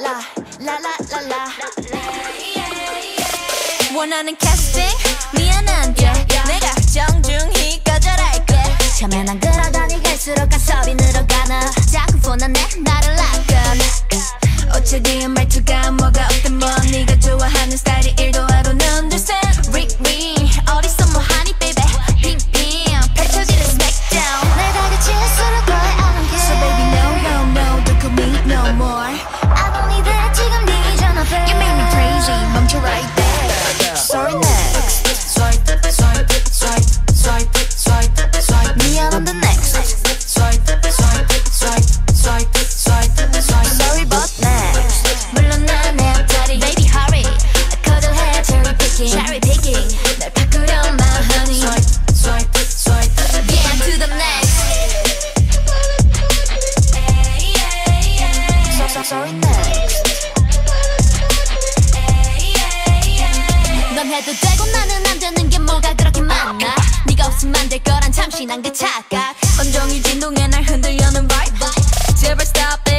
라라라라라 원하는 캐스팅 미안한데 내가 정중히 거절할게 처음엔 안 그러더니 갈수록 가섭이 늘어가나 자꾸 폰하네 나를 락건 어차피 말투가 뭐가 어때 뭐 네가 좋아하는 스타일이 1도 하루는 둘셋 링링 어디서 뭐하니 baby 빙빙 펼쳐지는 smackdown 내 다가칠수록 거의 I don't care So baby no no no don't call me no more I don't need that 지금 네 전화벨 You make me crazy 멈춰 right there Sorry next Swipe swipe swipe swipe swipe swipe 미안한데 next Swipe swipe swipe swipe swipe swipe Sorry but next 물론 난 내 앞자리 Baby hurry 거절해 cherry picking Cherry picking 날 바꾸려 my honey Swipe swipe swipe Yeah to the next Sorry next 넌 해도 되고 나는 안 되는 게 뭐가 그렇게 많아 네가 없으면 안 될 거란 잠시 난 그 착각 온종일 진동에 날 흔들려는 vibe 제발 stop it